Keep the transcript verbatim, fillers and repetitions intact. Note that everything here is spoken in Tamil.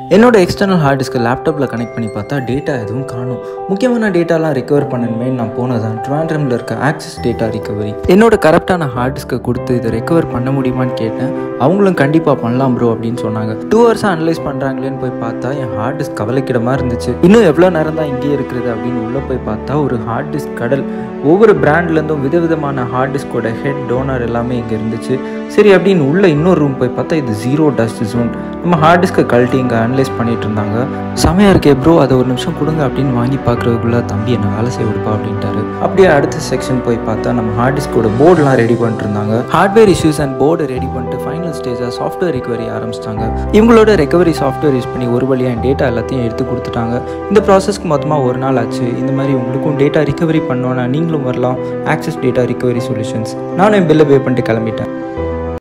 என்னோட எக்ஸ்டர்னல் ஹார்ட் டிஸ்க்கு லேப்டாப்பில் கனெக்ட் பண்ணி பார்த்தா டேட்டா எதுவும் காணும். முக்கியமான டேட்டாலாம் ரெக்கவர் பண்ணணுமே நான் போனதான் ட்ரிவாண்ட்ரமில் இருக்க ஆக்சஸ் டேட்டா ரிகவரி. என்னோட கரெக்டான ஹார்ட் டிஸ்க்கை கொடுத்து இதை ரெக்கவர் பண்ண முடியுமான்னு கேட்டேன். அவங்களும் கண்டிப்பாக பண்ணலாம் ப்ரோ அப்படின்னு சொன்னாங்க. டூ ஹவர்ஸாக அனலைஸ் பண்ணுறாங்களேன்னு போய் பார்த்தா என் ஹார்ட் டிஸ்க் கவலைக்கிடமாக இருந்துச்சு. இன்னும் எவ்வளோ நேரம் தான் இங்கேயே இருக்கிறது அப்படின்னு உள்ளே போய் பார்த்தா ஒரு ஹார்ட் டிஸ்க் கடல். ஒவ்வொரு பிராண்ட்லேருந்தும் விதவிதமான ஹார்ட் டிஸ்கோட ஹெட் டோனர் எல்லாமே இங்கே இருந்துச்சு. சரி அப்படின்னு உள்ள இன்னொரு ரூம் போய் பார்த்தா இது ஜீரோ டஸ்ட் ஜோன். நம்ம ஹார்ட் டிஸ்க்கை கழட்டி இங்கே அனலைஸ் பண்ணிட்டு இருந்தாங்க. செமையாக இருக்கே ப்ரோ, அதை ஒரு நிமிஷம் கொடுங்க அப்படின்னு வாங்கி பார்க்குறதுக்குள்ள தம்பி என்ன வேலை செய்ய விடுப்பா அப்படின்ட்டாரு. அப்படியே அடுத்த செக்ஷன் போய் பார்த்தா நம்ம ஹார்ட் டிஸ்கோட போர்டெலாம் ரெடி பண்ணிட்டு இருந்தாங்க. Hardware issues and board ready பண்ணிட்டு ஃபைனல் ஸ்டேஜாக சாஃப்ட்வேர் ரிகவரி ஆரம்பிச்சிட்டாங்க. இவங்களோட ரெக்கவரி சாஃப்ட்வேர் யூஸ் பண்ணி ஒரு வழியாக என் டேட்டா எல்லாத்தையும் எடுத்து கொடுத்துட்டாங்க. இந்த ப்ராசஸ்க்கு மொத்தமாக ஒரு நாள் ஆச்சு. இந்த மாதிரி உங்களுக்கும் டேட்டா ரிகவரி பண்ணோன்னா நீங்களும் வரலாம் ஆக்சஸ் டேட்டா ரிகவரி சொல்யூஷன்ஸ். நானும் என் பில்லை பே பண்ணிட்டு கிளம்பிட்டேன்.